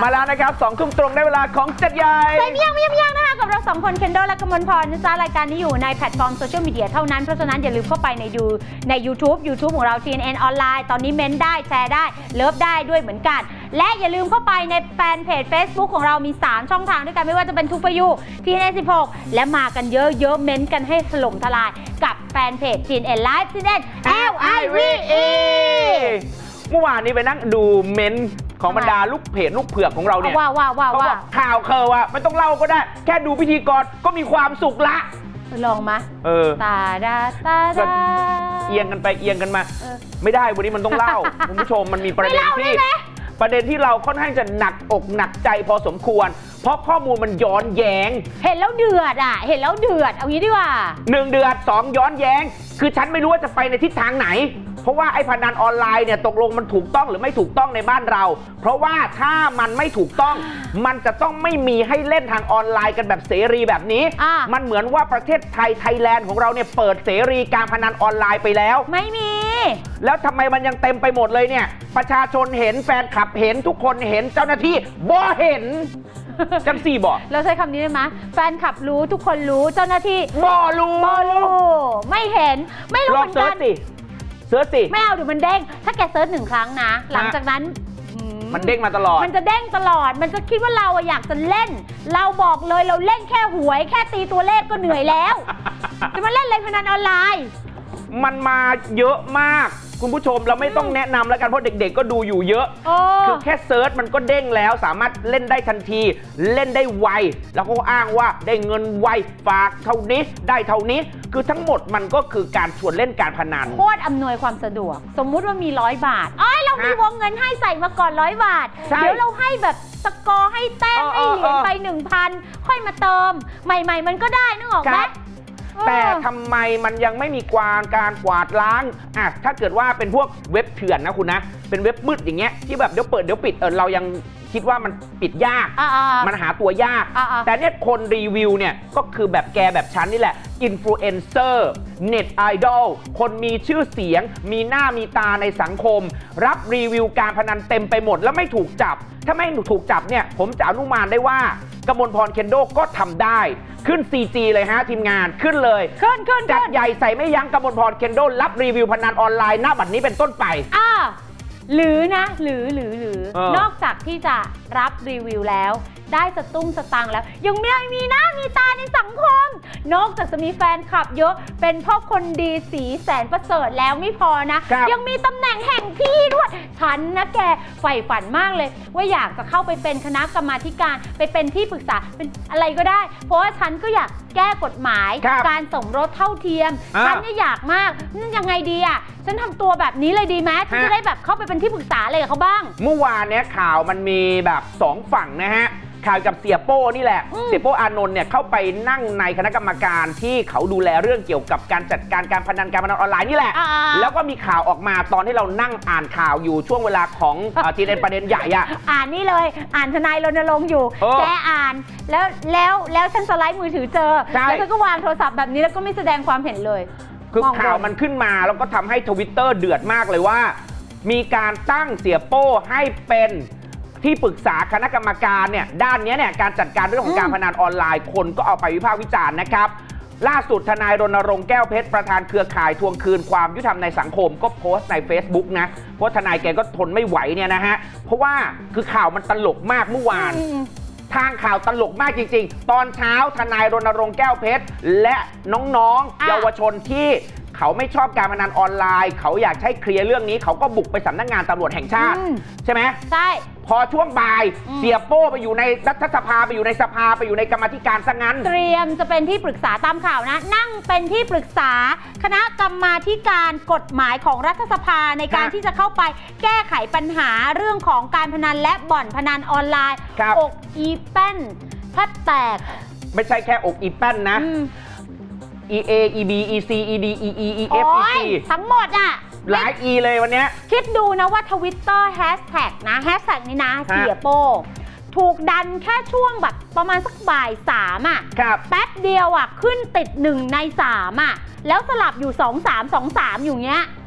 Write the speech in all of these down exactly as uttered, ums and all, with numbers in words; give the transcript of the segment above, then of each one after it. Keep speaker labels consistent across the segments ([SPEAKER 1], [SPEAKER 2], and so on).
[SPEAKER 1] มาแล้วนะครับสองทุ่มตรงได้เวลาของจัดใหญ่
[SPEAKER 2] ใส่เมี่ยงเมี่ยงเมี่ยงนะคะกับเราสองคนเคนโดและกมลพรนะจ๊ะรายการนี้อยู่ในแพลตฟอร์มโซเชียลมีเดียเท่านั้นเพราะฉะนั้นอย่าลืมเข้าไปในดูใน YouTube YouTube ของเรา ที เอ็น เอ็น ออนไลน์ตอนนี้เม้นได้แชร์ได้เลิฟได้ด้วยเหมือนกันและอย่าลืมเข้าไปในแฟนเพจ Facebook ของเรามีสามช่องทางด้วยกันไม่ว่าจะเป็นทูฟยู ที เอ็น เอ็น สิบหกและมากันเยอะๆเม้นกันให้ถล่มทลายกับแฟนเพจ ที เอ็น เอ็น Live ที เอ็น เอ็น แอล ไอ วี อี
[SPEAKER 1] เมื่อวานนี้ไปนั่งดูเม้นของบรรดาลูกเพจลูกเผือกของเราเนี่ย
[SPEAKER 2] ว้าวว้าวว้าว
[SPEAKER 1] เขาบอกข่าวเคอว่าไม่ต้องเล่าก็ได้แค่ดูพิธีกรก็มีความสุขละ
[SPEAKER 2] ลองมา
[SPEAKER 1] เออ
[SPEAKER 2] ตาดาตาดา
[SPEAKER 1] เอียงกันไปเอียงกันมาไม่ได้วันนี้มันต้องเล่าคุณผู้ชมมันมีประเด็นที่ประเด็นที่เราค่อนข้างจะหนักอกหนักใจพอสมควรเพราะข้อมูลมันย้อนแย้ง
[SPEAKER 2] เห็นแล้วเดือดอ่ะเห็นแล้วเดือดเอางี้ดีกว่า
[SPEAKER 1] หนึ่งเดือดสองย้อนแย้งคือฉันไม่รู้ว่าจะไปในทิศทางไหนเพราะว่าไอ้พนันออนไลน์เนี่ยตกลงมันถูกต้องหรือไม่ถูกต้องในบ้านเราเพราะว่าถ้ามันไม่ถูกต้องมันจะต้องไม่มีให้เล่นทางออนไลน์กันแบบเสรีแบบนี้มันเหมือนว่าประเทศไทยไทยแลนด์ของเราเนี่ยเปิดเสรีการพนันออนไลน์ไปแล้ว
[SPEAKER 2] ไม่มี
[SPEAKER 1] แล้วทำไมมันยังเต็มไปหมดเลยเนี่ยประชาชนเห็นแฟนคลับเห็นทุกคนเห็นเจ้าหน้าที่บ่เห็นจังสี่บอก
[SPEAKER 2] เราใช้คำนี้ได้ไหมแฟนคลับรู้ทุกคนรู้เจ้าหน้าที่
[SPEAKER 1] บ่รู้
[SPEAKER 2] บ่รู้ไม่เห็นไม่รู้เหมือนกัน
[SPEAKER 1] เซิร์ชสิ
[SPEAKER 2] ไม่เอาเดี๋ยวมันเด้งถ้าแกเซิร์ชหนึ่งครั้งนะหลังจากนั้น
[SPEAKER 1] มันเด้งมาตลอด
[SPEAKER 2] มันจะเด้งตลอดมันจะคิดว่าเราอยากจะเล่นเราบอกเลยเราเล่นแค่หวยแค่ตีตัวเลขก็เหนื่อยแล้วจะมาเล่นอะไรพนันออนไลน์
[SPEAKER 1] มันมาเยอะมากคุณผู้ชมเราไม่ต้องแนะนำแล้วกันเพราะเด็กๆก็ดูอยู่เยอะคือแค่เซิร์ชมันก็เด้งแล้วสามารถเล่นได้ทันทีเล่นได้ไวแล้วก็อ้างว่าได้เงินไวฝากเท่านี้ได้เท่านี้คือทั้งหมดมันก็คือการชวนเล่นการพนัน
[SPEAKER 2] โคตรอำนวยความสะดวกสมมุติว่ามีร้อยบาทอ้อยเรามีวงเงินให้ใส่มาก่อนร้อยบาทเดี๋ยวเราให้แบบสกอร์ให้แต้มให้เหรียญไปหนึ่งพันค่อยมาเติมใหม่ๆมันก็ได้นึกออกไหม
[SPEAKER 1] แต่ทำไมมันยังไม่มีการการกวาดล้างอ่ะถ้าเกิดว่าเป็นพวกเว็บเถื่อนนะคุณนะเป็นเว็บมืดอย่างเงี้ยที่แบบเดี๋ยวเปิดเดี๋ยวปิดเออเรายังคิดว่ามันปิดยากมันหาตัวยากแต่เนี่ยคนรีวิวเนี่ยก็คือแบบแกแบบฉันนี่แหละอินฟลูเอนเซอร์เน็ตไอดอลคนมีชื่อเสียงมีหน้ามีตาในสังคมรับรีวิวการพนันเต็มไปหมดแล้วไม่ถูกจับถ้าไม่ถูกจับเนี่ยผมจะอนุมานได้ว่ากมลพรเคนโดก็ทำได้ขึ้น ซี จี เลยฮะทีมงานขึ้นเลย
[SPEAKER 2] ขึ้นขึ้น
[SPEAKER 1] จัดใหญ่ใส่ไม่ยั้งกมลพรเคนโดรับรีวิวพนันออนไลน์หน้าบัดนี้เป็นต้นไป
[SPEAKER 2] อ่าหรือนะหรือหรือหรือนอกจากที่จะรับรีวิวแล้วได้สตุ้งสตังแล้วยังไม่มีหน้ามีตาในสังคมนอกจากจะมีแฟนคลับเยอะเป็นพ่อคนดีสีแสนประเสริฐแล้วไม่พอนะยังมีตำแหน่งแห่งที่ด้วยฉันนะแกใฝ่ฝันมากเลยว่าอยากจะเข้าไปเป็นคณะกรรมาธิการไปเป็นที่ปรึกษาเป็นอะไรก็ได้เพราะว่าฉันก็อยากแก้กฎหมายการสมรสเท่าเทียมฉันเนี่ยอยากมากนั่นยังไงดีอ่ะฉันทำตัวแบบนี้เลยดีไหมฉันจะได้แบบเข้าไปเป็นที่ปรึกษาอะไรกับเขาบ้าง
[SPEAKER 1] เมื่อวานเนี้ยข่าวมันมีแบบสองฝั่งนะฮะข่าวกับเสียโป้นี่แหละเสียโป้อานนท์เนี่ยเข้าไปนั่งในคณะกรรมการที่เขาดูแลเรื่องเกี่ยวกับการจัดการการพนันการพนันออนไลน์นี่แหละแล้วก็มีข่าวออกมาตอนที่เรานั่งอ่านข่าวอยู่ช่วงเวลาของทีเด็ดประเด็นใหญ่อะ
[SPEAKER 2] อ่านนี่เลยอ่านทนายรณรงค์อยู่แกอ่านแล้วแล้วแล้วฉันสไลด์มือถือเจอแล้วฉันก็วางโทรศัพท์แบบนี้แล้วก็ไม่แสดงความเห็นเลย
[SPEAKER 1] คือข่าวมันขึ้นมาแล้วก็ทำให้ทวิตเตอร์เดือดมากเลยว่ามีการตั้งเสียโป้ให้เป็นที่ปรึกษาคณะกรรมการเนี่ยด้านนี้เนี่ยการจัดการเรื่องของการพนันออนไลน์คนก็เอาไปวิพากษ์วิจารณ์นะครับล่าสุดทนายรณรงค์แก้วเพชรประธานเครือข่ายทวงคืนความยุติธรรมในสังคมก็โพสต์ใน Facebook นะเพราะทนายแกก็ทนไม่ไหวเนี่ยนะฮะเพราะว่าคือข่าวมันตลกมากเมื่อวานทางข่าวตลกมากจริงๆตอนเช้าทนายรณรงค์แก้วเพชรและน้องๆเยาวชนที่เขาไม่ชอบการพนันออนไลน์เขาอยากให้เคลียร์เรื่องนี้เขาก็บุกไปสำนักงานตำรวจแห่งชาติใช่ไหม
[SPEAKER 2] ใช่
[SPEAKER 1] พอช่วงบ่ายเสียโป้ไปอยู่ในรัฐสภาไปอยู่ในสภาไปอยู่ในกรรมธิการซะงั้น
[SPEAKER 2] เตรียมจะเป็นที่ปรึกษาตามข่าวนะนั่งเป็นที่ปรึกษาคณะกรรมาธิการกฎหมายของรัฐสภาในการที่จะเข้าไปแก้ไขปัญหาเรื่องของการพนันและบ่อนพนันออนไลน์อกอีแป้นแทบแตก
[SPEAKER 1] ไม่ใช่แค่อกอีแป้นนะE A E B E C E D E E E F E C
[SPEAKER 2] ทั้งหมดอ่ะ
[SPEAKER 1] หลาย E เลยวันนี้
[SPEAKER 2] คิดดูนะว่าทวิตเตอร์แฮชแท็กนะแฮชแท็กนี้นะเสียโป้ถูกดันแค่ช่วงแบบประมาณสักบ่ายสามอ่ะแป๊บเดียวอ่ะขึ้นติดหนึ่งในสามอ่ะแล้วสลับอยู่สองสามสองสามอยู่เงี้ย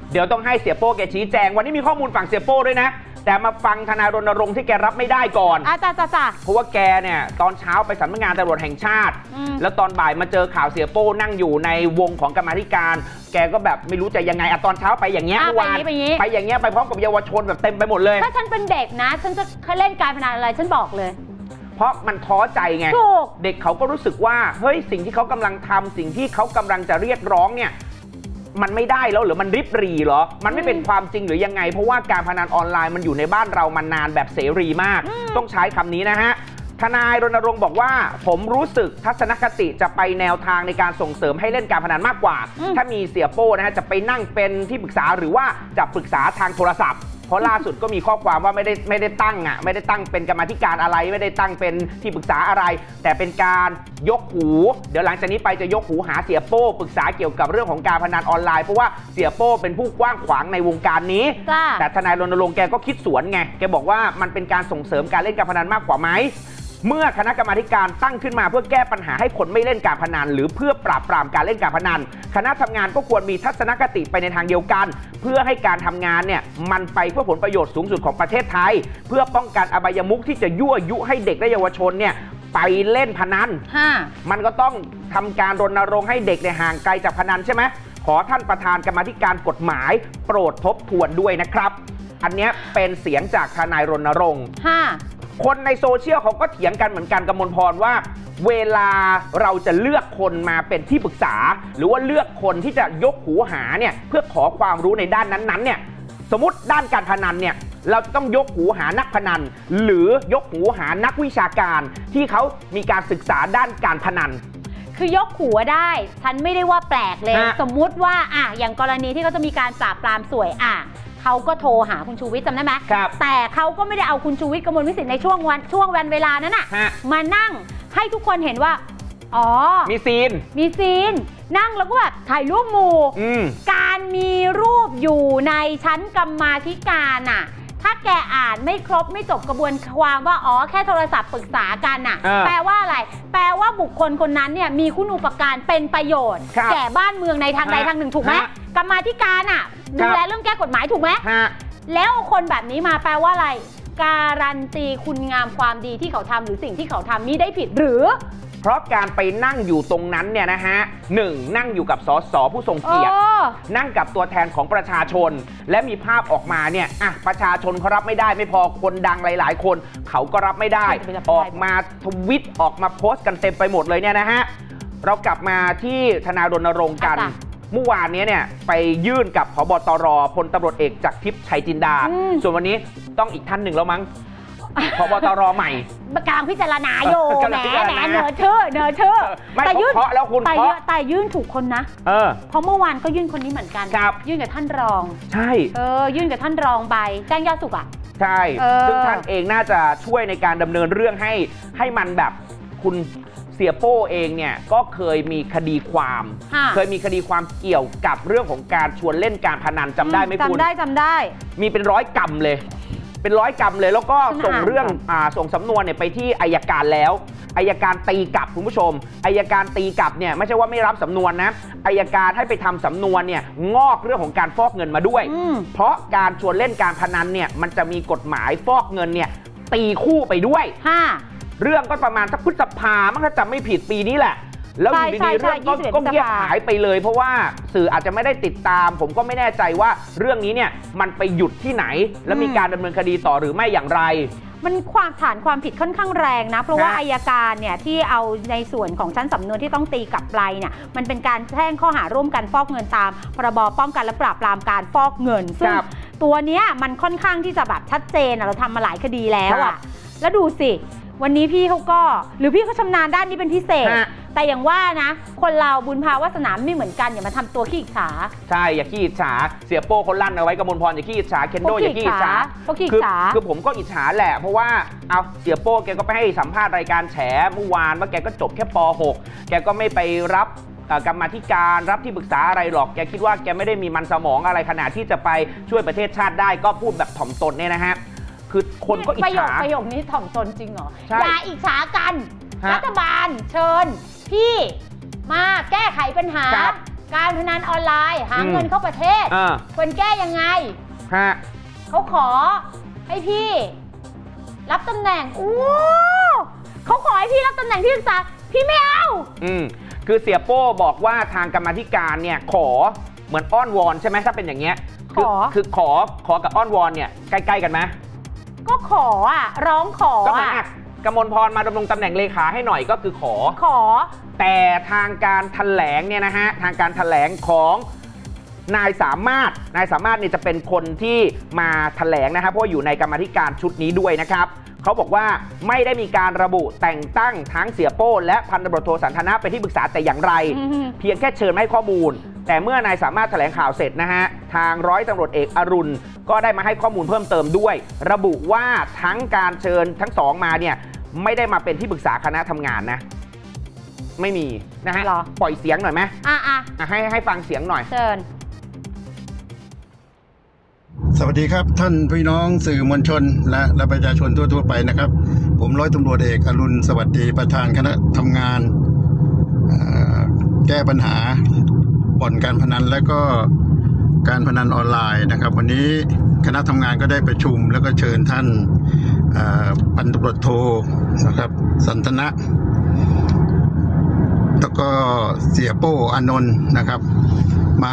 [SPEAKER 1] เดี๋ยวต้องให้เสียโป้แกชี้แจงวันนี้มีข้อมูลฝั่งเสียโป้ด้วยนะแต่มาฟังทนายรณรงค์ที่แกรับไม่ได้ก่อน
[SPEAKER 2] อ่ะจ้าจ้าจ้า
[SPEAKER 1] เพราะว่าแกเนี่ยตอนเช้าไปสำนักงานตำรวจแห่งชาติแล้วตอนบ่ายมาเจอข่าวเสียโป้นั่งอยู่ในวงของกรรมาธิการแกก็แบบไม่รู้จะยังไงอะตอนเช้าไปอย่างเงี้ยเมื่อวานไปอย่างเงี้ยไปพร้อมกับเยาวชนแบบเต็มไปหมดเลย
[SPEAKER 2] ถ้าฉันเป็นเด็กนะฉันจะเล่นการพนันอะไรฉันบอกเลย
[SPEAKER 1] เพราะมันท้อใจไงเด็กเขาก็รู้สึกว่าเฮ้ยสิ่งที่เขากำลังทำสิ่งที่เขากำลังจะเรียกร้องเนี่ยมันไม่ได้แล้วหรือมันริบหรี่เหรอมันไม่เป็นความจริงหรือยังไงเพราะว่าการพนันออนไลน์มันอยู่ในบ้านเรามานานแบบเสรีมากต้องใช้คำนี้นะฮะทนายรณรงค์บอกว่าผมรู้สึกทัศนคติจะไปแนวทางในการส่งเสริมให้เล่นการพนันมากกว่าถ้ามีเสียโป้นะฮะจะไปนั่งเป็นที่ปรึกษาหรือว่าจะปรึกษาทางโทรศัพท์เพราะล่าสุดก็มีข้อความว่าไม่ได้ไม่ได้ตั้งอ่ะไม่ได้ตั้งเป็นกรรมาธิการอะไรไม่ได้ตั้งเป็นที่ปรึกษาอะไรแต่เป็นการยกหูเดี๋ยวหลังจากนี้ไปจะยกหูหาเสียโป้ปรึกษาเกี่ยวกับเรื่องของการพนันออนไลน์เพราะว่าเสียโป้เป็นผู้กว้างขวางในวงการนี้แต่ทนายรณรงค์แกก็คิดสวนไงแกบอกว่ามันเป็นการส่งเสริมการเล่นการพนันมากกว่าไหมเมื่อคณะกรรมาธิการตั้งขึ้นมาเพื่อแก้ปัญหาให้คนไม่เล่นการพนันหรือเพื่อปราบปรามการเล่นการพนันคณะทำงานก็ควรมีทัศนคติไปในทางเดียวกันเพื่อให้การทำงานเนี่ยมันไปเพื่อผลประโยชน์สูงสุดของประเทศไทยเพื่อป้องกันอบายมุขที่จะยั่วยุให้เด็กและเยาวชนเนี่ยไปเล่นพนันมันก็ต้องทำการรณรงค์ให้เด็กเนี่ยห่างไกลจากพนันใช่ไหมขอท่านประธานกรรมาธิการกฎหมายโปรดทบทวนด้วยนะครับอันนี้เป็นเสียงจากทนายรณรงค์คนในโซเชียลเขาก็เถียงกันเหมือนกันกมลพรว่าเวลาเราจะเลือกคนมาเป็นที่ปรึกษาหรือว่าเลือกคนที่จะยกหูหาเนี่ยเพื่อขอความรู้ในด้านนั้นๆเนี่ยสมมติด้านการพนันเนี่ยเราจะต้องยกหูหานักพนันหรือยกหูหานักวิชาการที่เขามีการศึกษาด้านการพนัน
[SPEAKER 2] คือยกหูได้ฉันไม่ได้ว่าแปลกเลยสมมุติว่าอ่ะอย่างกรณีที่เขาจะมีการปราบปรามสวยอ่ะเขาก็โทรหาคุณชูวิทย์จำได้ไหมแต่เขาก็ไม่ได้เอาคุณชูวิทย์กมลวิสิทธิ์ในช่วงวันช่วงวันเวลานั้นน่ะมานั่งให้ทุกคนเห็นว่าอ๋อ
[SPEAKER 1] มีซีน
[SPEAKER 2] มีซีนนั่งแล้วก็แบบถ่ายรูปหมู่การมีรูปอยู่ในชั้นกรรมาธิการน่ะถ้าแกอ่านไม่ครบไม่จบกระบวนความว่าอ๋อแค่โทรศัพท์ปรึกษากันน่ะแปลว่าอะไรแปลว่าบุคคลคนนั้นเนี่ยมีคุณูปการเป็นประโยชน์แก่บ้านเมืองในทางใดทางหนึ่งถูกไหมกรรมาธิการน่ะดูแลเรื่องแก้กฎหมายถูกไหมแล้วคนแบบนี้มาแปลว่าอะไรการันตีคุณงามความดีที่เขาทำหรือสิ่งที่เขาทำนี้ได้ผิดหรือ
[SPEAKER 1] เพราะการไปนั่งอยู่ตรงนั้นเนี่ยนะฮะหนึ่งนั่งอยู่กับสสผู้ทรงเกียรตินั่งกับตัวแทนของประชาชนและมีภาพออกมาเนี่ยอ่ะประชาชนเขารับไม่ได้ไม่พอคนดังหลายๆคนเขาก็รับไม่ได้ออกมาทวิตออกมาโพสต์กันเต็มไปหมดเลยเนี่ยนะฮะเรากลับมาที่ทนายรณรงค์กันเมื่อวานนี้เนี่ยไปยื่นกับผบตรพลตำรวจเอกจากทิพย์ชัยจินดาส่วนวันนี้ต้องอีกท่านหนึ่งแล้วมั้งผบตรใหม่
[SPEAKER 2] กำลังพิจารณาอยู่แหมแหมเนอชื่อเนอชื่อ
[SPEAKER 1] แต่ยื่นแล้วคุณ
[SPEAKER 2] แต่แต่ยื่นถูกคนนะเออเพราะเมื่อวานก็ยื่นคนนี้เหมือนกันยื่นกับท่านรอง
[SPEAKER 1] ใช่
[SPEAKER 2] เออยื่นกับท่านรองใบแจ้งยอดสุขอ่ะ
[SPEAKER 1] ใช่ซึ่งท่านเองน่าจะช่วยในการดำเนินเรื่องให้ให้มันแบบคุณเสียโป้เองเนี่ยก็เคยมีคดีความเคยมีคดีความเกี่ยวกับเรื่องของการชวนเล่นการพนันจำได้ไหมคุณ
[SPEAKER 2] จำได้จำได้
[SPEAKER 1] มีเป็นร้อยกรัมเลยเป็นร้อยกรัมเลยแล้วก็ส่งเรื่องอ่าส่งสำนวนเนี่ยไปที่อัยการแล้วอัยการตีกลับคุณผู้ชมอัยการตีกลับเนี่ยไม่ใช่ว่าไม่รับสำนวนนะอัยการให้ไปทำสำนวนเนี่ยงอกเรื่องของการฟอกเงินมาด้วยเพราะการชวนเล่นการพนันเนี่ยมันจะมีกฎหมายฟอกเงินเนี่ยตีคู่ไปด้วยเรื่องก็ประมาณสักพฤษภามั้งถ้าจำไม่ผิดปีนี้แหละแล้วอยู่ดีๆเรื่องก็เงียบหายไปเลยเพราะว่าสื่ออาจจะไม่ได้ติดตามผมก็ไม่แน่ใจว่าเรื่องนี้เนี่ยมันไปหยุดที่ไหนและมีการดำเนินคดีต่อหรือไม่อย่างไร
[SPEAKER 2] มันความฐานความผิดค่อนข้างแรงนะเพราะว่าอัยการเนี่ยที่เอาในส่วนของชั้นสำนวนที่ต้องตีกลับไปเนี่ยมันเป็นการแจ้งข้อหาร่วมกันฟอกเงินตามพรบป้องกันและปราบปรามการฟอกเงินซึ่งตัวเนี้ยมันค่อนข้างที่จะแบบชัดเจนเราทำมาหลายคดีแล้วอ่ะแล้วดูสิวันนี้พี่เขาก็หรือพี่เขาชำนาญด้านนี้เป็นพิเศษแต่อย่างว่านะคนเราบุญภาวาสนาไม่เหมือนกันอย่ามาทำตัวขี้อิจฉา
[SPEAKER 1] ใช่อย่าขี้อิจฉาเสียโป้คนลั่นเอาไว้กมลพรอย่าขี้อิจฉาเคนโดอย่าขี้อิจฉาคือคือผมก็อิจฉาแหละเพราะว่าเอาเสียโป้แกก็ไปให้สัมภาษณ์รายการแฉเมื่อวานว่าแกก็จบแค่ป หกแกก็ไม่ไปรับกรรมาธิการรับที่ปรึกษาอะไรหรอกแกคิดว่าแกไม่ได้มีมันสมองอะไรขนาดที่จะไปช่วยประเทศชาติได้ก็พูดแบบถ่อมตนเนี่ยนะฮะคือคนก็อิจฉา
[SPEAKER 2] ประโยคนี้ถ่อมตนจริงเหรออย่าอิจฉากันรัฐบาลเชิญพี่มาแก้ไขปัญหาการพนันออนไลน์หาเงินเข้าประเทศควรแก้ยังไง
[SPEAKER 1] ฮะ
[SPEAKER 2] เขาขอให้พี่รับตำแหน่งอู้เขาขอให้พี่รับตำแหน่งที่ปรึกษาพี่ไม่เอา
[SPEAKER 1] อืมคือเสียโป้บอกว่าทางกรรมาธิการเนี่ยขอเหมือนอ้อนวอนใช่ไหมถ้าเป็นอย่างเงี้ย
[SPEAKER 2] ขอ
[SPEAKER 1] คือขอขอกับอ้อนวอนเนี่ยใกล้ๆกันไหม
[SPEAKER 2] ก็ขออ่ะร้องขอ
[SPEAKER 1] ก็มากมลพรมาดำรงตำแหน่งเลขาให้หน่อยก็คือขอ
[SPEAKER 2] ขอ
[SPEAKER 1] แต่ทางการแถลงเนี่ยนะฮะทางการแถลงของนายสามารถนายสามารถเนี่ยจะเป็นคนที่มาแถลงนะครับเพราะอยู่ในกรรมาธิการชุดนี้ด้วยนะครับเขาบอกว่าไม่ได้มีการระบุแต่งตั้งทั้งเสียโป้และพันตำรวจโทสันทนะเป็นที่ปรึกษาแต่อย่างไรเพียงแค่เชิญให้ข้อมูลแต่เมื่อนายสามารถแถลงข่าวเสร็จนะฮะทางร้อยตำรวจเอกอรุณก็ได้มาให้ข้อมูลเพิ่มเติมด้วยระบุว่าทั้งการเชิญทั้งสองมาเนี่ยไม่ได้มาเป็นที่ปรึกษาคณะทำงานนะไม่มีนะฮะปล่อยเสียงหน่อยไหม
[SPEAKER 2] อ่ะอ่ะ
[SPEAKER 1] ให้ให้ฟังเสียงหน่อย
[SPEAKER 2] เชิญ
[SPEAKER 3] สวัสดีครับท่านพี่น้องสื่อมวลชนและและประชาชนทั่วๆไปนะครับผมร้อยตำรวจเอกอรุณสวัสดีประธานคณะทำงานแก้ปัญหาบ่อนการพนันและก็การพนันออนไลน์นะครับวันนี้คณะทำงานก็ได้ประชุมแล้วก็เชิญท่านพันตำรวจโทนะครับสันทนะแล้วก็เสียโป้อานนท์นะครับมา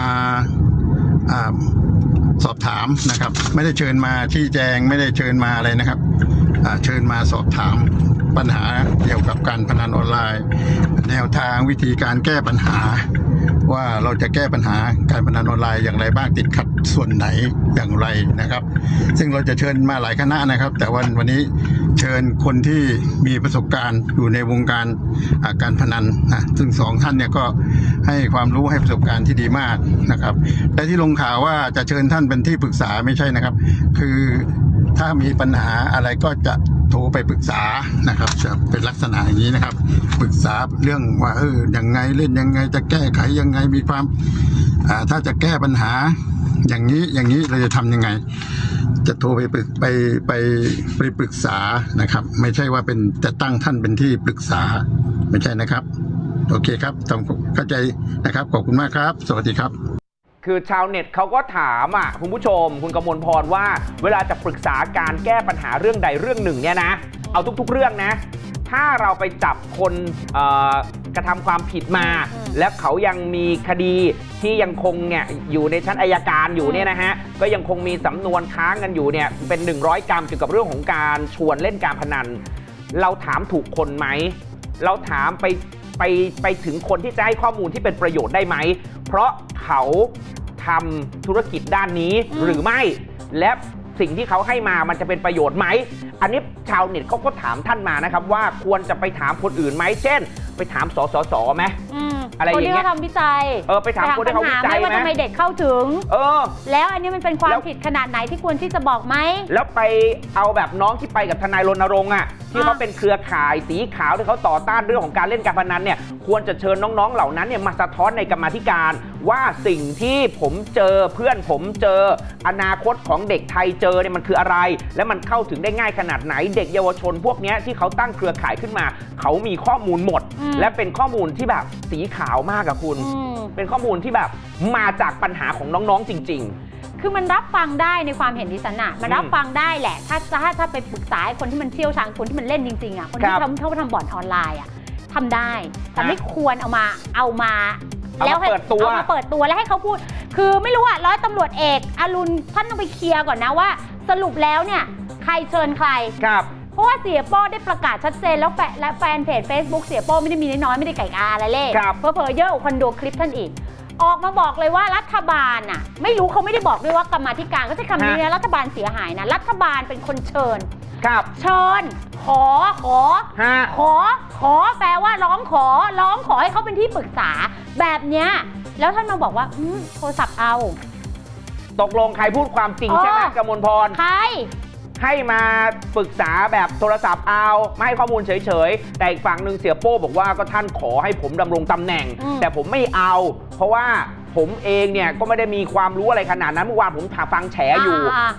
[SPEAKER 3] สอบถามนะครับไม่ได้เชิญมาชี้แจงไม่ได้เชิญมาอะไรนะครับเชิญมาสอบถามปัญหาเกี่ยวกับการพนันออนไลน์แนวทางวิธีการแก้ปัญหาว่าเราจะแก้ปัญหาการพนันออนไลน์อย่างไรบ้างติดขัดส่วนไหนอย่างไรนะครับซึ่งเราจะเชิญมาหลายคณะนะครับแต่วันวันนี้เชิญคนที่มีประสบการณ์อยู่ในวงการการพนันนะซึ่งสองท่านเนี่ยก็ให้ความรู้ให้ประสบการณ์ที่ดีมากนะครับและที่ลงข่าวว่าจะเชิญท่านเป็นที่ปรึกษาไม่ใช่นะครับคือถ้ามีปัญหาอะไรก็จะโทรไปปรึกษานะครับจะเป็นลักษณะอย่างนี้นะครับปรึกษาเรื่องว่าเออยังไงเล่นยังไงจะแก้ไขยังไงมีความอ่าถ้าจะแก้ปัญหาอย่างนี้อย่างนี้เราจะทำยังไงจะโทรไปไปไปไปไปปรึกษานะครับไม่ใช่ว่าเป็นจะตั้งท่านเป็นที่ปรึกษาไม่ใช่นะครับโอเคครับทำเข้าใจนะครับขอบคุณมากครับสวัสดีครับ
[SPEAKER 1] คือชาวเน็ตเขาก็ถามอ่ะคุณผู้ชมคุณกมลพรว่าเวลาจะปรึกษาการแก้ปัญหาเรื่องใดเรื่องหนึ่งเนี่ยนะเอาทุกๆเรื่องนะถ้าเราไปจับคนกระทำความผิดมาและเขายังมีคดีที่ยังคงเนี่ยอยู่ในชั้นอัยการอยู่เนี่ยนะฮะก็ยังคงมีสำนวนค้างกันอยู่เนี่ยเป็นหนึ่งร้อยกรัมเกี่ยวกับเรื่องของการชวนเล่นการพนันเราถามถูกคนไหมเราถามไปไปไปถึงคนที่จะให้ข้อมูลที่เป็นประโยชน์ได้ไหมเพราะเขาทำธุรกิจด้านนี้หรือไม่และสิ่งที่เขาให้มามันจะเป็นประโยชน์ไหมอันนี้ชาวเน็ตเขาก็ถามท่านมานะครับว่าควรจะไปถามคนอื่นไหมเช่นไปถามสสสไหมอะไรอย่างเงี้ย
[SPEAKER 2] คนที่เขาทำวิจัย
[SPEAKER 1] เออไปถามคนที่เขาวิจัยไหม
[SPEAKER 2] ว่าทำไมเด็กเข้าถึง
[SPEAKER 1] เออ
[SPEAKER 2] แล้วอันนี้มันเป็นความผิดขนาดไหนที่ควรที่จะบอกไหม
[SPEAKER 1] แล้วไปเอาแบบน้องที่ไปกับทนายรณรงค์อ่ะที่เขาเป็นเครือข่ายสีขาวที่เขาต่อต้านเรื่องของการเล่นการพนันเนี่ยควรจะเชิญน้องๆเหล่านั้นเนี่ยมาสะท้อนในกรรมาธิการว่าสิ่งที่ผมเจอเพื่อนผมเจออนาคตของเด็กไทยเจอเนี่ยมันคืออะไรและมันเข้าถึงได้ง่ายขนาดไหนเด็กเยาวชนพวกนี้ที่เขาตั้งเครือข่ายขึ้นมาเขามีข้อมูลหมดและเป็นข้อมูลที่แบบสีขาวมากอะคุณเป็นข้อมูลที่แบบมาจากปัญหาของน้องๆจริงๆ
[SPEAKER 2] คือมันรับฟังได้ในความเห็นดิฉันอะมันรับฟังได้แหละถ้าถ้าถ้าไปปรึกษาคนที่มันเชี่ยวชาญคนที่มันเล่นจริงๆอะคนที่เขาเขาทำบ่อนออนไลน์อะทำได้แต่ไม่ควรเอามาเอามา
[SPEAKER 1] แล้วให้
[SPEAKER 2] เอามาเปิดตัวแล้วให้เขาพูดคือไม่รู้อะร้อยตำรวจเอกอรุณท่านต้องไปเคลียร์ก่อนนะว่าสรุปแล้วเนี่ยใครเชิญใคร
[SPEAKER 1] ครับ
[SPEAKER 2] เพราะว่าเสียโป้ได้ประกาศชัดเจนแล้วและแฟนเพจ Facebook เสียโป้ไม่ได้มีน้อยไม่ได้ไก่กาอะไรเล่เพอเพอเยอะกว่าคนดูคลิปท่านอีกออกมาบอกเลยว่ารัฐบาลน่ะไม่รู้เขาไม่ได้บอกด้วยว่ากรรมาธิการก็ใช้คำนี้นะรัฐบาลเสียหายนะรัฐบาลเป็นคนเชิญ
[SPEAKER 1] ครับ
[SPEAKER 2] เชิญขอขอขอขอแปลว่าร้องขอร้องขอให้เขาเป็นที่ปรึกษาแบบเนี้ยแล้วท่านมาบอกว่าโทรศัพท์เอา
[SPEAKER 1] ตกลงใครพูดความจริงใช่ไหมกมลพร
[SPEAKER 2] ใคร
[SPEAKER 1] ให้มาปรึกษาแบบโทรศัพท์เอาไม่ให้ข้อมูลเฉยๆแต่อีกฝั่งหนึ่งเสียโป้บอกว่าก็ท่านขอให้ผมดำรงตำแหน่งแต่ผมไม่เอาเพราะว่าผมเองเนี่ยก็ไม่ได้มีความรู้อะไรขนาดนั้นเมื่อวานผมถามฟังแฉอยู่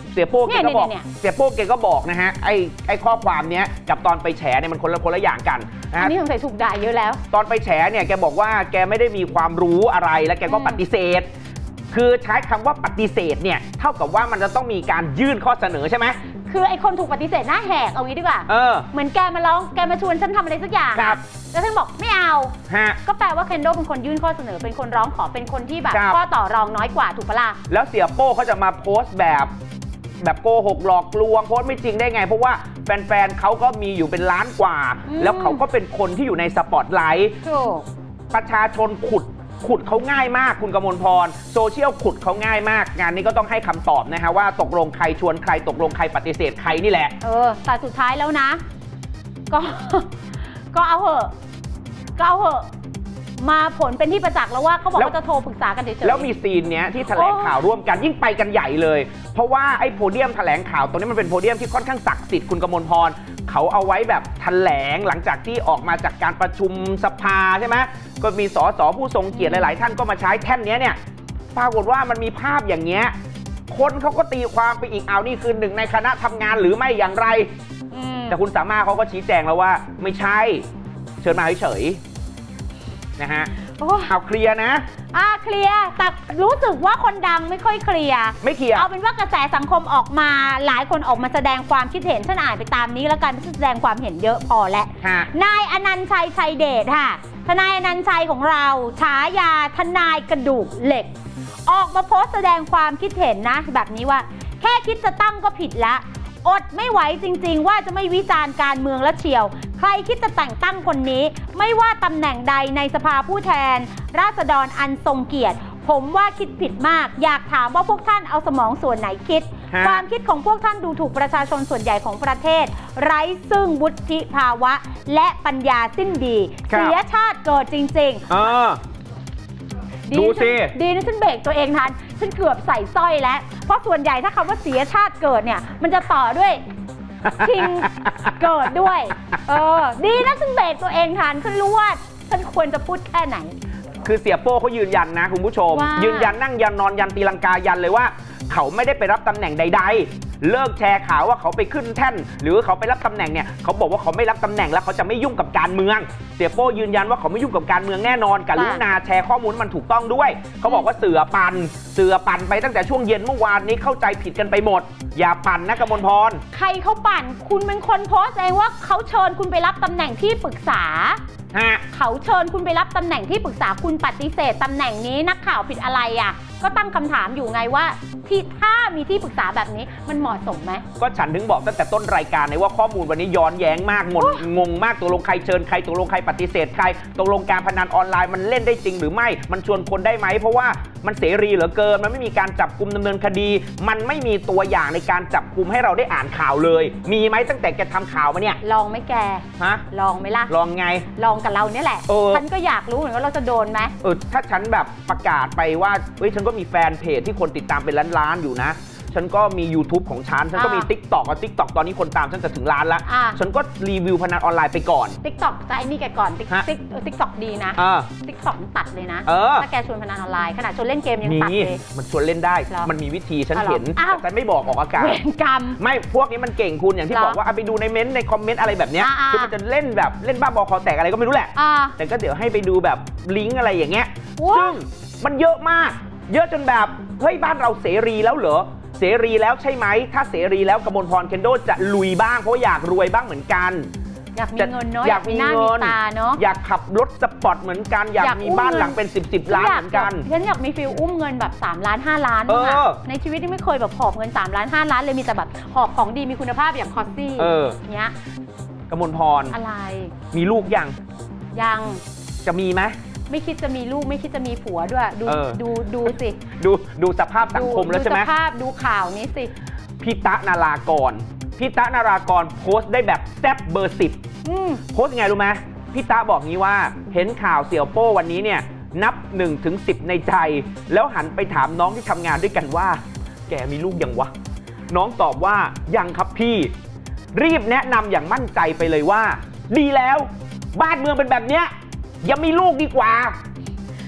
[SPEAKER 1] เสียโป้แกก็บอกเสียโป้แกก็บอกนะฮะไอ้ไอ้ข้อความเนี้ยกับตอนไปแฉเนี่ยมันคนละคนละอย่างกันนะ
[SPEAKER 2] อันนี้สงสัยถูกด่าเยอะแล้ว
[SPEAKER 1] ตอนไปแฉเนี่ยแกบอกว่าแกไม่ได้มีความรู้อะไรและแกก็ปฏิเสธคือใช้คำว่าปฏิเสธเนี่ยเท่ากับว่ามันจะต้องมีการยื่นข้อเสนอใช่ไหม
[SPEAKER 2] คือไอ้คนถูกปฏิเสธหน้าแหกเอางี้ดีกว่าเออเหมือนแกมาร้องแกมาชวนฉันทำอะไรสักอย่างครับแล้วฉันบอกไม่เอาก็แปลว่าเคนโดเป็นคนยื่นข้อเสนอเป็นคนร้องขอเป็นคนที่แบบข้อต่อรองน้อยกว่าถูกปะล่ะ
[SPEAKER 1] แล้วเสียโป้เขาจะมาโพสต์แบบแบบโกหกหลอกลวงโพสต์ไม่จริงได้ไงเพราะว่าแฟนๆเขาก็มีอยู่เป็นล้านกว่าแล้วเขาก็เป็นคนที่อยู่ในสปอตไลท์ประชาชนขุดขุดเขาง่ายมากคุณกมลพรโซเชียลขุดเขาง่ายมากงานนี้ก็ต้องให้คำตอบนะฮะว่าตกลงใครชวนใครตกลงใครปฏิเสธใครนี่แหละ
[SPEAKER 2] เออแต่สุดท้ายแล้วนะก็ก็เอาเหอะก็เอาเหอะมาผลเป็นที่ประจักษ์แล้วว่าเขาบอกว่าจะโทรปรึกษากันเฉยๆ
[SPEAKER 1] แล้วมีซีนเนี้ยที่แถลงข่าวร่วมกันยิ่งไปกันใหญ่เลยเพราะว่าไอ้โพเดียมแถลงข่าวตรงนี้มันเป็นโพเดียมที่ค่อนข้างศักดิ์สิทธิ์คุณกมลพรเขาเอาไว้แบบแถลงหลังจากที่ออกมาจากการประชุมสภาใช่ไหมก็มีสสผู้ทรงเกียรติหลายๆท่านก็มาใช้แท่นนี้เนี่ยปรากฏว่ามันมีภาพอย่างเงี้ยคนเขาก็ตีความไปอีกเอานี่คือหนึ่งในคณะทำงานหรือไม่อย่างไรแต่คุณสามารถเขาก็ชี้แจงแล้วว่าไม่ใช่เชิญมาเฉยๆนะฮะเอาเคลียร์นะ
[SPEAKER 2] อ่าเคลียร์แต่รู้สึกว่าคนดังไม่ค่อยเคลียร์
[SPEAKER 1] ไม่เคลียร์
[SPEAKER 2] เอาเป็นว่ากระแสสังคมออกมาหลายคนออกมาแสดงความคิดเห็นฉันอ่านไปตามนี้แล้วกันไม่แสดงความเห็นเยอะพอแล้วนายอนันต์ชัยชัยเดชค่ะทนายอนันต์ชัยของเราฉายาทนายกระดูกเหล็กออกมาโพสต์แสดงความคิดเห็นนะแบบนี้ว่าแค่คิดจะตั้งก็ผิดละอดไม่ไหวจริงๆว่าจะไม่วิจารณ์การเมืองและเฉียวใครคิดจะแต่งตั้งคนนี้ไม่ว่าตำแหน่งใดในสภาผู้แทนราษฎรอันทรงเกียรติผมว่าคิดผิดมากอยากถามว่าพวกท่านเอาสมองส่วนไหนคิดความคิดของพวกท่านดูถูกประชาชนส่วนใหญ่ของประเทศไร้ซึ่งวุฒิภาวะและปัญญาสิ้นดีเสียชาติเกิดจริงๆ
[SPEAKER 1] ดูสิ
[SPEAKER 2] ดีนะฉันเบรกตัวเองทันฉันเกือบใส่สร้อยแล้วเพราะส่วนใหญ่ถ้าคำว่าเสียชาติเกิดเนี่ยมันจะต่อด้วยชิงเกิดด้วยเออดีนะฉันเบรกตัวเองทันฉันรู้ว่าฉันควรจะพูดแค่ไหน
[SPEAKER 1] คือเสียโป้เขายืนยันนะคุณผู้ชมยืนยันนั่งยันนอนยันตีลังกายันเลยว่าเขาไม่ได้ไปรับตำแหน่งใดๆเลิกแชร์ข่าวว่าเขาไปขึ้นแท่นหรือเขาไปรับตำแหน่งเนี่ยเขาบอกว่าเขาไม่รับตำแหน่งแล้วเขาจะไม่ยุ่งกับการเมืองเสียโป้ยืนยันว่าเขาไม่ยุ่งกับการเมืองแน่นอนกรุณาแชร์ข้อมูลมันถูกต้องด้วยเขาบอกว่าเสือปั่นเสือปั่นไปตั้งแต่ช่วงเย็นเมื่อวานนี้เข้าใจผิดกันไปหมดอย่าปั่นนะกมลพร
[SPEAKER 2] ใครเขาปั่นคุณเป็นคนโพสต์เองว่าเขาเชิญคุณไปรับตำแหน่งที่ปรึกษาเขาเชิญคุณไปรับตำแหน่งที่ปรึกษาคุณปฏิเสธตำแหน่งนี้นักข่าวผิดอะไรอ่ะก็ตั้งคำถามอยู่ไงว่าที่ถ้ามีที่ปรึกษาแบบนี้มันเหมาะสมไหม
[SPEAKER 1] ก็ฉันถึงบอกตั้งแต่ต้นรายการเลยว่าข้อมูลวันนี้ย้อนแย้งมากหมดงงมากตกลงใครเชิญใครตกลงใครปฏิเสธใครตกลงการพนันออนไลน์มันเล่นได้จริงหรือไม่มันชวนคนได้ไหมเพราะว่ามันเสรีเหลือเกินมันไม่มีการจับกุมดำเนินคดีมันไม่มีตัวอย่างในการจับกุมให้เราได้อ่านข่าวเลยมีไหมตั้งแต่แกทำข่าวมาเนี่ย
[SPEAKER 2] ลองไหมแก
[SPEAKER 1] ฮะ
[SPEAKER 2] ลองไหมล่ะ
[SPEAKER 1] ลองไง
[SPEAKER 2] ลองกับเราเนี่ยแหละฉันก็อยากรู้เหมือนว่าเราจะโดนไหม
[SPEAKER 1] เออถ้าฉันแบบประกาศไปว่าเฮ้ยฉันก็มีแฟนเพจที่คนติดตามเป็นล้านๆอยู่นะฉันก็มี YouTube ของฉันฉันก็มี ติ๊กต็อก อ่ะ ติ๊กต็อก ตอนนี้คนตามฉันจะถึงล้านแล้วฉันก็รีวิวพนันออนไลน์ไปก่อน
[SPEAKER 2] ติ๊กต็อก จะไอ้นี่แกก่อน ติ๊กติ๊กติ๊กต็อกดีนะ ติ๊กต็อกมันตัดเลยนะถ้าแกชวนพนันออนไลน์ขนาดชวนเล่นเกมยังตัดเลย
[SPEAKER 1] มันชวนเล่นได้มันมีวิธีฉันเห็นแต่ฉันไม่บอกออกอากาศเว
[SPEAKER 2] รกรรม
[SPEAKER 1] ไม่พวกนี้มันเก่งคุณอย่างที่บอกว่าไปดูในเม้นต์ในคอมเมนต์อะไรแบบนี้คือมันจะเล่นแบบเล่นบ้าบอคอแตกอะไรก็ไม่รู้แหละแต่ก็เดี๋ยวให้ไปดูแบบลิงก์อะไรอย่างเงี้ยซึ่งมันเยอะมากเยอะจนแบบเฮ้ยบ้านเราเสรีแล้วเหรอเสรีแล้วใช่ไหมถ้าเสรีแล้วกมลพรเคนโดจะลุยบ้างเพราะอยากรวยบ้างเหมือนกัน
[SPEAKER 2] อยากมีเงินเนาะอยากมีเงินเนาะ
[SPEAKER 1] อยากขับรถสปอร์ตเหมือนกันอยากมีบ้านหลังเป็นสิบสิบล้านเหมือนกัน
[SPEAKER 2] ฉันอยากมีฟิลอุ้มเงินแบบสามล้านห้าล้านค่ะในชีวิตที่ไม่เคยแบบหอบเงินสามล้านห้าล้านเลยมีแต่แบบหอบของดีมีคุณภาพอย่างคอสซี่เนี้ย
[SPEAKER 1] กมลพร
[SPEAKER 2] อะไร
[SPEAKER 1] มีลูกยัง
[SPEAKER 2] ยัง
[SPEAKER 1] จะมีไหม
[SPEAKER 2] ไม่คิดจะมีลูกไม่คิดจะมีผัวด้วยดูดูดูสิ
[SPEAKER 1] ดูดูสภาพสังคมแล้วใช่ไหม
[SPEAKER 2] ดูสภาพดูข่าวนี้สิ
[SPEAKER 1] พี่ตะนารากรพี่ตะนารากรโพสต์ได้แบบแซ่บเบอร์สิบโพสต์ยังไงรู้ไหมพี่ตะบอกงี้ว่าเห็นข่าวเสี่ยวโป้วันนี้เนี่ยนับหนึ่งถึงสิบในใจแล้วหันไปถามน้องที่ทำงานด้วยกันว่าแกมีลูกยังวะน้องตอบว่ายังครับพี่รีบแนะนำอย่างมั่นใจไปเลยว่าดีแล้วบ้านเมืองเป็นแบบเนี้ยอย่ามีลูกดีกว่า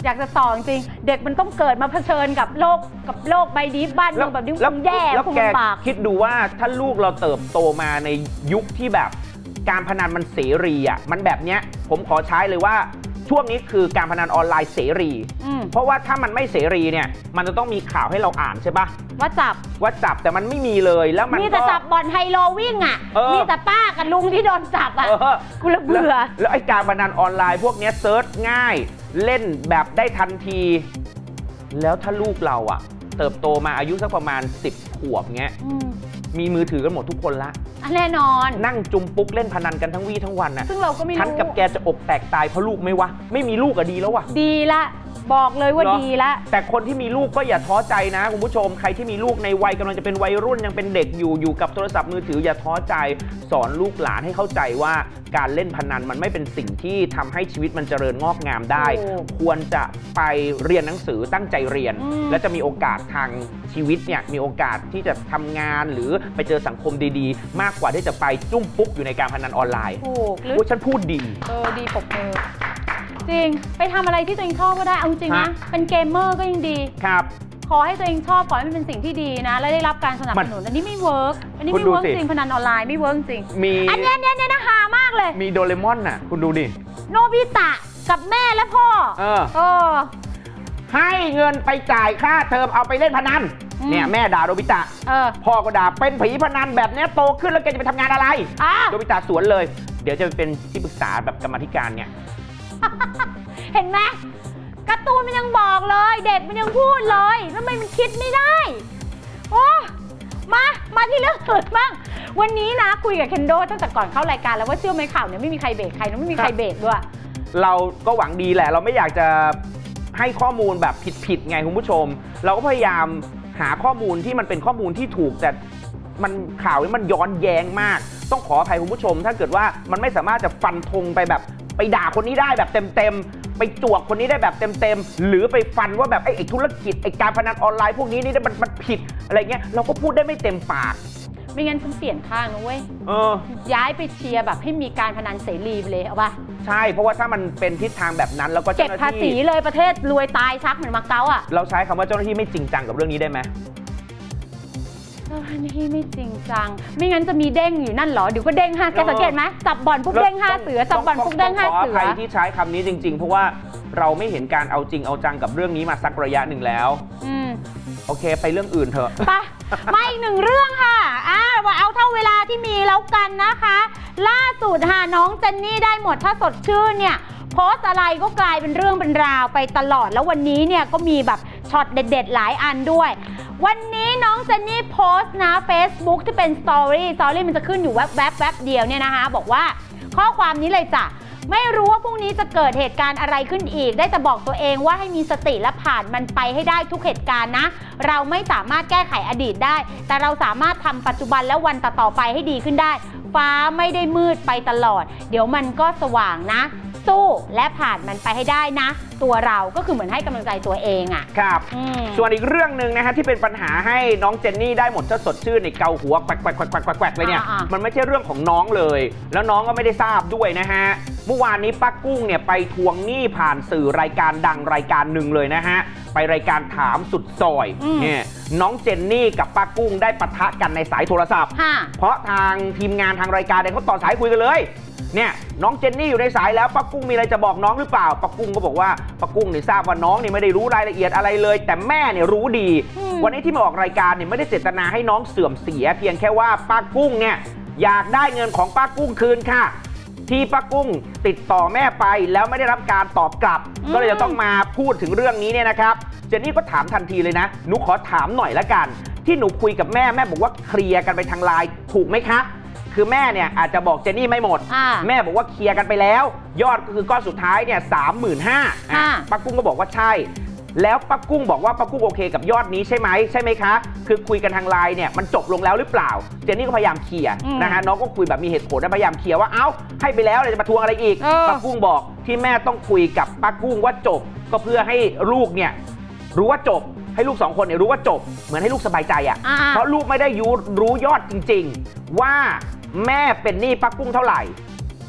[SPEAKER 2] อยากจะต่อจริงเด็กมันต้องเกิดมาเผชิญกับโลกกับโลกใบนี้บ้านเมืองแบบนี้คงแย่คงลำบาก
[SPEAKER 1] คิดดูว่าถ้าลูกเราเติบโตมาในยุคที่แบบการพนันมันเสรีอ่ะมันแบบเนี้ยผมขอใช้เลยว่าช่วงนี้คือการพนันออนไลน์เสรีเพราะว่าถ้ามันไม่เสรีเนี่ยมันจะต้องมีข่าวให้เราอ่านใช่ปะ
[SPEAKER 2] ว่าจับ
[SPEAKER 1] ว่าจับแต่มันไม่มีเลยแล้วมัน
[SPEAKER 2] มีแต่จับบอลไฮโลวิ่งอ่ะมีแต่ป้ากับลุงที่โดนจับอ่ะกูละเบื่อ
[SPEAKER 1] แล้วไอ้การพนันออนไลน์พวกนี้เซิร์ชง่ายเล่นแบบได้ทันทีแล้วถ้าลูกเราอ่ะเติบโตมาอายุสักประมาณสิบขวบเงี้ยมีมือถือกันหมดทุกคนละ
[SPEAKER 2] แน่นอน
[SPEAKER 1] นั่งจุมปุ๊กเล่นพนันกันทั้งวี่ทั้งวันน่ะ
[SPEAKER 2] ซึ่งเราก็ไม่รู้
[SPEAKER 1] ฉันกับแกจะอกแตกตายเพราะลูกไม่วะไม่มีลูกอะดีแล้ววะ
[SPEAKER 2] ดีละบอกเลยว่าดีละ
[SPEAKER 1] แต่คนที่มีลูกก็อย่าท้อใจนะคุณผู้ชมใครที่มีลูกในวัยกำลังจะเป็นวัยรุ่นยังเป็นเด็กอยู่อยู่กับโทรศัพท์มือถืออย่าท้อใจสอนลูกหลานให้เข้าใจว่าการเล่นพนันมันไม่เป็นสิ่งที่ทำให้ชีวิตมันเจริญงอกงามได้ควรจะไปเรียนหนังสือตั้งใจเรียนและจะมีโอกาสทางชีวิตเนี่ยมีโอกาสที่จะทำงานหรือไปเจอสังคมดีๆมากกว่าที่จะไปจุ้มปุ๊กอยู่ในการพนันออนไลน์
[SPEAKER 2] ถูกหรือ
[SPEAKER 1] ฉันพูดดี
[SPEAKER 2] เออดีปกมือจริงไปทำอะไรที่ตัวเองชอบก็ได้เอาจริงนะเป็นเกมเมอร์ก็ยังดี
[SPEAKER 1] ครับ
[SPEAKER 2] ขอให้ตัวเองชอบขอให้มันเป็นสิ่งที่ดีนะและได้รับการสนับสนุนอันนี้ไม่เวิร์กอันนี้ไม่เวิร์กจริงพนันออนไลน์ไม่เวิร์กจริง
[SPEAKER 1] มี
[SPEAKER 2] อันนี้เนี่ยเนี่ยนะฮามากเลย
[SPEAKER 1] มีโดเรมอนน่ะคุณดูดิ
[SPEAKER 2] โนบิตะกับแม่และพ่อ
[SPEAKER 1] เออเออให้เงินไปจ่ายค่าเทอมเอาไปเล่นพนันเนี่ยแม่ด่าโนบิตะพ่อก็ด่าเป็นผีพนันแบบนี้โตขึ้นแล้วแกจะไปทำงานอะไรโนบิตะสวนเลยเดี๋ยวจะเป็นที่ปรึกษาแบบกรรมธิการเนี่ย
[SPEAKER 2] เห็นไหมการ์ตูนมันยังบอกเลยเด็กมันยังพูดเลยทำไมมันคิดไม่ได้โอ้มามาที่เรื่องอื่นบ้างวันนี้นะคุยกับเคนโดตั้งแต่ก่อนเข้ารายการแล้วว่าเชื่อไหมข่าวเนี่ยไม่มีใครเบรกใครนะไม่มีใครเบรกด้วย
[SPEAKER 1] เราก็หวังดีแหละเราไม่อยากจะให้ข้อมูลแบบผิดๆไงคุณผู้ชมเราก็พยายามหาข้อมูลที่มันเป็นข้อมูลที่ถูกแต่มันข่าวนี้มันย้อนแย้งมากต้องขออภัยคุณผู้ชมถ้าเกิดว่ามันไม่สามารถจะฟันธงไปแบบไปด่าคนนี้ได้แบบเต็มๆไปจวกคนนี้ได้แบบเต็มๆหรือไปฟันว่าแบบไอ้ธุรกิจไอ้การพนันออนไลน์พวกนี้นี่มันมันผิดอะไรเงี้ยเราก็พูดได้ไม่เต็มปาก
[SPEAKER 2] ไม่งั้นฉันเปลี่ยนข้างนะเว้ย
[SPEAKER 1] เออ
[SPEAKER 2] ย้ายไปเชียร์แบบให้มีการพนันเสรีไปเลยเอาป่ะ
[SPEAKER 1] ใช่เพราะว่าถ้ามันเป็นทิศทางแบบนั้นแล้วก็
[SPEAKER 2] เก็บภาษีเลยประเทศรวยตายชักเหมือนมาเก๊าอ่ะ
[SPEAKER 1] เราใช้คำว่าเจ้าหน้าที่ไม่จริงจังกับเรื่องนี้ได้ไหม
[SPEAKER 2] เจ้าหน้าที่ไม่จริงจังไม่งั้นจะมีเด้งอยู่นั่นเหรอเดี๋ยวก็เด้งห้าแกสังเกตไหมจับบอลปุ๊บเด้งห้าเสือจับบอลปุ๊บเด้งห้าเสือ
[SPEAKER 1] ใครที่ใช้คำนี้จริงๆเพราะว่าเราไม่เห็นการเอาจริงเอาจังกับเรื่องนี้มาสักระยะหนึ่งแล้ว
[SPEAKER 2] อืม
[SPEAKER 1] โอเคไปเรื่องอื่นเถอะ
[SPEAKER 2] ไปมาอีกหนึ่งเรื่องค่ะอ่าว่าเอาเท่าเวลาที่มีแล้วกันนะคะล่าสุดค่ะน้องเจนนี่ได้หมดถ้าสดชื่นเนี่ยโพสอะไรก็กลายเป็นเรื่องเป็นราวไปตลอดแล้ววันนี้เนี่ยก็มีแบบช็อตเด็ดๆหลายอันด้วยวันนี้น้องเจนนี่โพสต์นะ Facebook ที่เป็นสตอรี่สตอรี่มันจะขึ้นอยู่แวบๆ แวบแวบเดียวเนี่ยนะคะบอกว่าข้อความนี้เลยจ้ะไม่รู้ว่าพรุ่งนี้จะเกิดเหตุการณ์อะไรขึ้นอีกได้แต่บอกตัวเองว่าให้มีสติและผ่านมันไปให้ได้ทุกเหตุการณ์นะเราไม่สามารถแก้ไขอดีตได้แต่เราสามารถทำปัจจุบันและวันต่อๆไปให้ดีขึ้นได้ฟ้าไม่ได้มืดไปตลอดเดี๋ยวมันก็สว่างนะสู้และผ่านมันไปให้ได้นะตัวเราก็คือเหมือนให้กำลังใจตัวเองอ่ะ
[SPEAKER 1] ครับส่วนอีกเรื่องหนึ่งนะฮะที่เป็นปัญหาให้น้องเจนนี่ได้หมดถ้าสดชื่นในเกาหัวแกวกแกวกแกวกแกวกแกวกเลยเนี่ยมันไม่ใช่เรื่องของน้องเลยแล้วน้องก็ไม่ได้ทราบด้วยนะฮะเมื่อวานนี้ป้ากุ้งเนี่ยไปทวงหนี้ผ่านสื่อรายการดังรายการหนึ่งเลยนะฮะไปรายการถามสุดซอยเนี่ยน้องเจนนี่กับป้ากุ้งได้ปะทะกันในสายโทรศัพท์เพราะทางทีมงานทางรายการเนี่ยเขาต่อสายคุยกันเลยเนี่ยน้องเจนนี่อยู่ในสายแล้วป้ากุ้งมีอะไรจะบอกน้องหรือเปล่าป้ากุ้งก็บอกว่าป้ากุ้งเนี่ยทราบว่าน้องเนี่ยไม่ได้รู้รายละเอียดอะไรเลยแต่แม่เนี่ยรู้ดีวันนี้ที่มาออกรายการเนี่ยไม่ได้เจตนาให้น้องเสื่อมเสียเพียงแค่ว่าป้ากุ้งเนี่ยอยากได้เงินของป้ากุ้งคืนค่ะที่ป้ากุ้งติดต่อแม่ไปแล้วไม่ได้รับการตอบกลับก็เลยจะต้องมาพูดถึงเรื่องนี้เนี่ยนะครับเจนนี่ก็ถามทันทีเลยนะหนูขอถามหน่อยละกันที่หนูคุยกับแม่แม่บอกว่าเคลียร์กันไปทางไลน์ถูกไหมคะคือแม่เนี่ยอาจจะบอกเจนนี่ไม่หมดแม่บอกว่าเคลียร์กันไปแล้วยอดก็คือก้อนสุดท้ายเนี่ยสามหมื่นห้าป้ากุ้งก็บอกว่าใช่แล้วป้ากุ้งบอกว่าป้ากุ้งโอเคกับยอดนี้ใช่ไหมใช่ไหมคะคือคุยกันทางไลน์เนี่ยมันจบลงแล้วหรือเปล่าเจนนี่ก็พยายามเคลียร์นะฮะน้องก็คุยแบบมีเหตุผลและพยายามเคลียร์ว่าเอ้าให้ไปแล้วเลยจะมาทวงอะไรอีกป้ากุ้งบอกที่แม่ต้องคุยกับป้ากุ้งว่าจบก็เพื่อให้ลูกเนี่ยรู้ว่าจบให้ลูกสองคนเนี่ยรู้ว่าจบเหมือนให้ลูกสบายใจอ่ะเพราะลูกไม่ได้รู้ยอดจริงๆว่าแม่เป็นหนี้ป้ากุ้งเท่าไหร่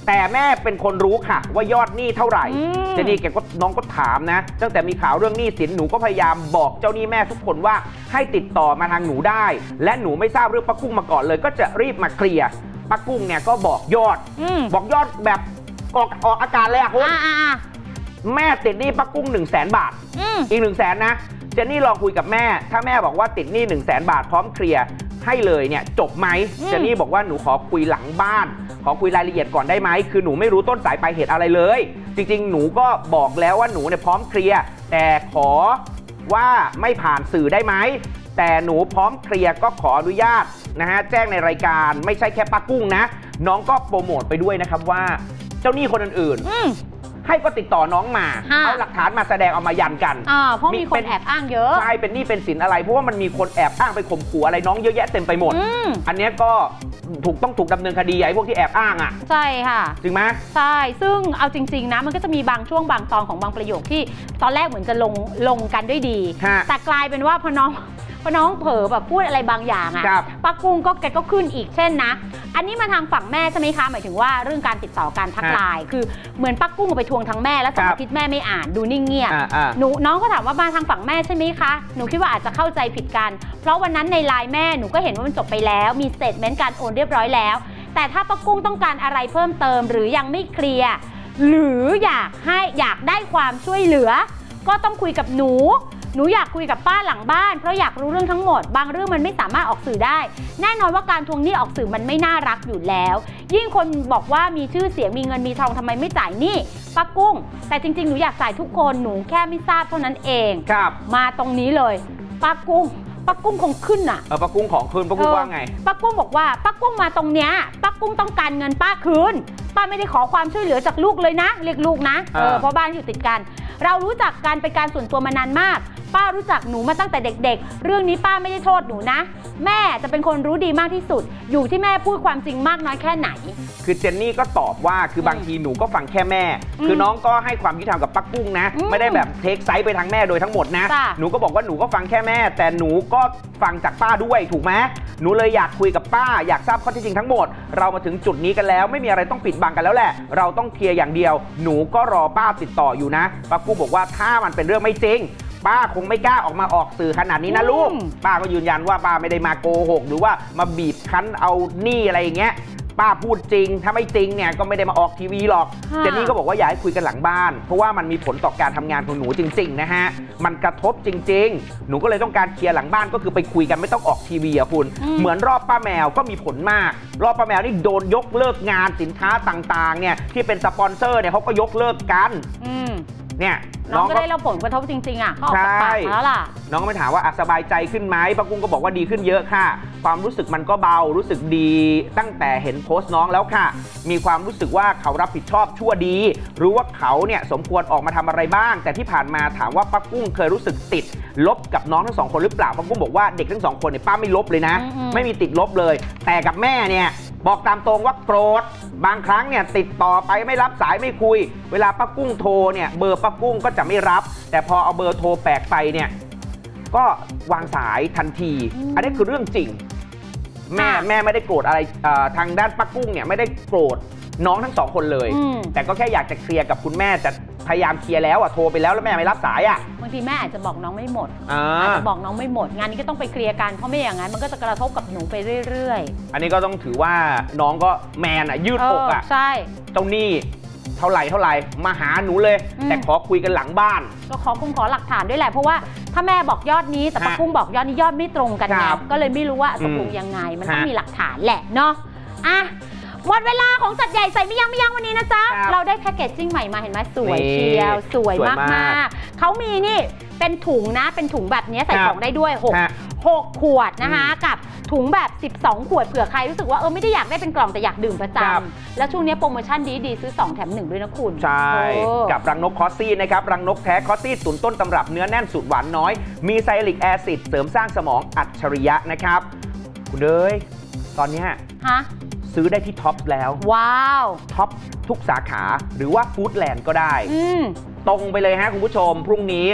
[SPEAKER 1] แต่แม่เป็นคนรู้ค่ะว่ายอดหนี้เท่าไหร่เจนี่แกก็น้องก็ถามนะตั้งแต่มีข่าวเรื่องหนี้สินหนูก็พยายามบอกเจ้าหนี้แม่ทุกคนว่าให้ติดต่อมาทางหนูได้และหนูไม่ทราบเรื่องป้ากุ้งมาก่อนเลยก็จะรีบมาเคลียร์ป้ากุ้งเนี่ยก็บอกยอดบอกยอดแบบออกออกอาการเลยอะคุณแม่ติดหนี้ป้ากุ้งหนึ่งแสนบาทอีกหนึ่งแสนนะเจนนี่ลองคุยกับแม่ถ้าแม่บอกว่าติดหนี้หนึ่งแสนบาทพร้อมเคลียร์ให้เลยเนี่ยจบไหมเจนนี่บอกว่าหนูขอคุยหลังบ้านขอคุยรายละเอียดก่อนได้ไหมคือหนูไม่รู้ต้นสายปลายเหตุอะไรเลยจริงๆหนูก็บอกแล้วว่าหนูเนี่ยพร้อมเคลียร์แต่ขอว่าไม่ผ่านสื่อได้ไหมแต่หนูพร้อมเคลียร์ก็ขออนุญาตนะฮะแจ้งในรายการไม่ใช่แค่ป้ากุ้งนะน้องก็โปรโมทไปด้วยนะครับว่าเจ้าหนี้คนอื่นๆให้ก็ติดต่อน้องมาเอาหลักฐานมาแสดงเอามายันกัน
[SPEAKER 2] อ่าเพราะมีคนแอบอ้างเยอะ
[SPEAKER 1] ใช่เป็นหนี้เป็นสินอะไรเพราะว่ามันมีคนแอบอ้างไปข่มขู่อะไรน้องเยอะแยะเต็มไปหมดอันนี้ก็ถูกต้องถูกดำเนินคดีไอ้พวกที่แอบอ้างอ่ะ
[SPEAKER 2] ใช่ค่ะ
[SPEAKER 1] จริงไหม
[SPEAKER 2] ใช่ซึ่งเอาจริงๆนะมันก็จะมีบางช่วงบางตอนของบางประโยคที่ตอนแรกเหมือนจะลงลงกันด้วยดีแต่กลายเป็นว่าพอน้องพอน้องเผลอแบบพูดอะไรบางอย่างอ่ะป้ากุ้งก็แกก็ขึ้นอีกเช่นนะอันนี้มาทางฝั่งแม่ใช่ไหมคะหมายถึงว่าเรื่องการติดต่อการทักไลน์คือเหมือนป้ากุ้งไปทวงทางแม่แล้วสองอาทิตย์แม่ไม่อ่านดูนิ่งเงียบหนูน้องก็ถามว่ามาทางฝั่งแม่ใช่ไหมคะหนูคิดว่าอาจจะเข้าใจผิดกันเพราะวันนั้นในไลน์แม่หนูก็เห็นว่ามันจบไปแล้วมีสเตทเมนต์การโอนเรียบร้อยแล้วแต่ถ้าป้ากุ้งต้องการอะไรเพิ่มเติมหรือยังไม่เคลียร์หรืออยากให้อยากได้ความช่วยเหลือก็ต้องคุยกับหนูหนูอยากคุยกับป้าหลังบ้านเพราะอยากรู้เรื่องทั้งหมดบางเรื่องมันไม่สามารถออกสื่อได้แน่นอนว่าการทวงหนี้ออกสื่อมันไม่น่ารักอยู่แล้วยิ่งคนบอกว่ามีชื่อเสียงมีเงินมีทองทำไมไม่จ่ายหนี้ป้ากุ้งแต่จริงๆหนูอยากจ่ายทุกคนหนูแค่ไม่ทราบเท่านั้นเอง
[SPEAKER 1] ครับ
[SPEAKER 2] มาตรงนี้เลยป้ากุ้งป้ากุ้งคงขึ้นอ่ะ
[SPEAKER 1] เออป้ากุ้งของคืนป้ากุ้งว่าไง
[SPEAKER 2] ป้ากุ้งบอกว่าป้ากุ้งมาตรงเนี้ยป้ากุ้งต้องการเงินป้าคืนป้าไม่ได้ขอความช่วยเหลือจากลูกเลยนะเรียกลูกนะเออเพราะบ้านอยู่ติดกันเรารู้จักกันเป็นการส่วนตัวมานานมากป้ารู้จักหนูมาตั้งแต่เด็กๆเรื่องนี้ป้าไม่ได้โทษหนูนะแม่จะเป็นคนรู้ดีมากที่สุดอยู่ที่แม่พูดความจริงมากน้อยแค่ไหน
[SPEAKER 1] คือเจนนี่ก็ตอบว่าคือบางทีหนูก็ฟังแค่แม่คือน้องก็ให้ความยุติธรรมกับป้ากุ้งนะไม่ได้แบบเทคไซส์ไปทางแม่โดยทั้งหมดนะหนูก็บอกว่าหนูก็ฟังแค่แม่แต่หนูก็ฟังจากป้าด้วยถูกไหมหนูเลยอยากคุยกับป้าอยากทราบข้อเท็จจริงทั้งหมดเรามาถึงจุดนี้กันแล้วไม่มีอะไรต้องปิดบังกันแล้วแหละเราต้องเคลียร์อย่างเดียวหนูก็รอป้าติดต่ออยู่นะป้ากุ้งบอกว่าถ้ามันเป็นเรื่องไม่จริงป้าคงไม่กล้าออกมาออกสื่อขนาดนี้นะลูกป้าก็ยืนยันว่าป้าไม่ได้มาโกหกหรือว่ามาบีบคั้นเอาหนี้อะไรอย่างเงี้ยป้าพูดจริงถ้าไม่จริงเนี่ยก็ไม่ได้มาออกทีวีหรอกเจนนี่ก็บอกว่าอยากให้คุยกันหลังบ้านเพราะว่ามันมีผลต่อการทำงานของหนูจริงๆนะฮะมันกระทบจริงๆหนูก็เลยต้องการเคลียร์หลังบ้านก็คือไปคุยกันไม่ต้องออกทีวีอะคุณเหมือนรอบป้าแมวก็มีผลมากรอบป้าแมวนี่โดนยกเลิกงานสินค้าต่างๆเนี่ยที่เป็นสปอนเซอร์เนี่ยเขาก็ยกเลิกกันเนี่ย
[SPEAKER 2] น้องก็ได้รับผลกระทบจริงๆอ่ะก็ออกจากปากแล้วล่ะ
[SPEAKER 1] น้องก็ไม่ถามว่าสบายใจขึ้นไหมป้ากุ้งก็บอกว่าดีขึ้นเยอะค่ะความรู้สึกมันก็เบารู้สึกดีตั้งแต่เห็นโพสต์น้องแล้วค่ะมีความรู้สึกว่าเขารับผิดชอบชั่วดีรู้ว่าเขาเนี่ยสมควรออกมาทำอะไรบ้างแต่ที่ผ่านมาถามว่าป้ากุ้งเคยรู้สึกติดลบกับน้องทั้งสองคนหรือเปล่าป้ากุ้งบอกว่าเด็กทั้งสองคนเนี่ยป้าไม่ลบเลยนะไม่มีติดลบเลยแต่กับแม่เนี่ยบอกตามตรงว่าโกรธบางครั้งเนี่ยติดต่อไปไม่รับสายไม่คุยเวลาป้ากุ้งโทรเนี่ยเบอร์ป้ากุ้งก็จะไม่รับแต่พอเอาเบอร์โทรแปลกไปเนี่ยก็วางสายทันทีอันนี้คือเรื่องจริงแม่แม่ไม่ได้โกรธอะไรทางด้านป้ากุ้งเนี่ยไม่ได้โกรธน้องทั้งสองคนเลยแต่ก็แค่อยากจะเคลียร์กับคุณแม่แต่พยายามเคลียร์แล้วอ่ะโทรไปแล้วแล้วแม่ไม่รับสายอ่ะ
[SPEAKER 2] บางทีแม่อาจจะบอกน้องไม่หมดอาจจะบอกน้องไม่หมดงานนี้ก็ต้องไปเคลียร์กันเพราะไม่อย่างนั้นมันก็จะกระทบกับหนูไปเรื่อย
[SPEAKER 1] ๆอันนี้ก็ต้องถือว่าน้องก็แมนอ่ะยืดอกอ่ะ
[SPEAKER 2] ใช่
[SPEAKER 1] เจ้าหนี้เท่าไหร่เท่าไหร่มาหาหนูเลยแต่ขอคุยกันหลังบ้าน
[SPEAKER 2] ก็ขอคงขอหลักฐานด้วยแหละเพราะว่าถ้าแม่บอกยอดนี้แต่ป้ากุ้งบอกยอดนี้ยอดไม่ตรงกันไงก็เลยไม่รู้ว่าตกลงยังไงมันต้องมีหลักฐานแหละเนาะอ่ะหมดเวลาของจัดใหญ่ใส่ไม่ยั้งไม่ยั้งวันนี้นะจ๊ะเราได้แพ็กเกจจิ้งใหม่มาเห็นไหมสวยเชียวสวยมากๆเขามีนี่เป็นถุงนะเป็นถุงแบบนี้ใส่ของได้ด้วยหก หกขวดนะคะกับถุงแบบสิบสองขวดเผื่อใครรู้สึกว่าเออไม่ได้อยากได้เป็นกล่องแต่อยากดื่มประจำแล้วช่วงนี้โปรโมชั่นดีดีซื้อสองแถมหนึ่งด้วยนะคุณ
[SPEAKER 1] ใช่กับรังนกคอสซี่นะครับรังนกแท้คอสซี่ตุ๋นต้นตำรับเนื้อแน่นสูตรหวานน้อยมีไซลิกแอซิดเสริมสร้างสมองอัจฉริยะนะครับคุณเอ้ยตอนนี้
[SPEAKER 2] ฮะ
[SPEAKER 1] ซื้อได้ที่ท็อปแล้ว
[SPEAKER 2] ว้าว
[SPEAKER 1] ท็อปทุกสาขาหรือว่าฟู้ดแลนด์ก็ได้ตรงไปเลยฮะคุณผู้ชมพรุ่งนี้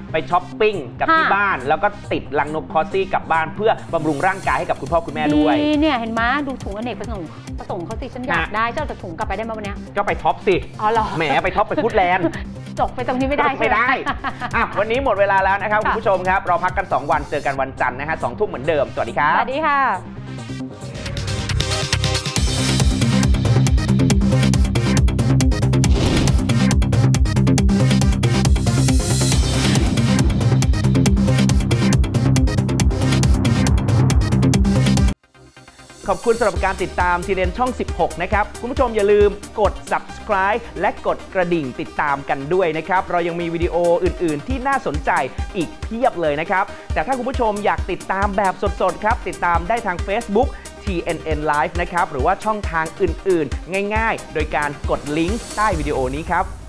[SPEAKER 1] ไปช้อปปิ้งกับที่
[SPEAKER 2] ค่ะ
[SPEAKER 1] บ้านแล้วก็ติดลังนกคอสซี่กลับบ้านเพื่อบำรุงร่างกายให้กับคุณพ่อคุณแม่ด้วย
[SPEAKER 2] ดีเนี่ยเห็นไหมดูถุงอเนกประสงค์ประสงค์เขาสิฉันอยาก
[SPEAKER 1] ฮะ
[SPEAKER 2] ได้เจ้าแต่ถุงกลับไปได้ไหมวันเนี้ย
[SPEAKER 1] ก็ไปท็อปสิ
[SPEAKER 2] อ๋อเหรอ
[SPEAKER 1] แหมไปท็อปไปฟูดแลนด์
[SPEAKER 2] จบไปตรงนี้ไม่ได้ใช่ห
[SPEAKER 1] ไม่ได้อ่ะวันนี้หมดเวลาแล้วนะครับ
[SPEAKER 2] ค่ะ
[SPEAKER 1] คุณผู้ชมครับเราพักกันสองวันเจอกันวันจันทร์นะฮะสองทุ่มเหมือนเดิมสวัสดีครับ
[SPEAKER 2] สวัสดีค่ะ
[SPEAKER 1] ขอบคุณสำหรับการติดตามทีเด็นช่อง สิบหก นะครับ คุณผู้ชมอย่าลืมกด Subscribe และกดกระดิ่งติดตามกันด้วยนะครับ เรายังมีวิดีโออื่น ๆ ที่น่าสนใจอีกเพียบเลยนะครับ แต่ถ้าคุณผู้ชมอยากติดตามแบบสด ๆ ครับ ติดตามได้ทาง Facebook ที เอ็น เอ็น Live นะครับ หรือว่าช่องทางอื่น ๆ ง่าย ๆ โดยการกดลิงก์ใต้วิดีโอนี้ครับ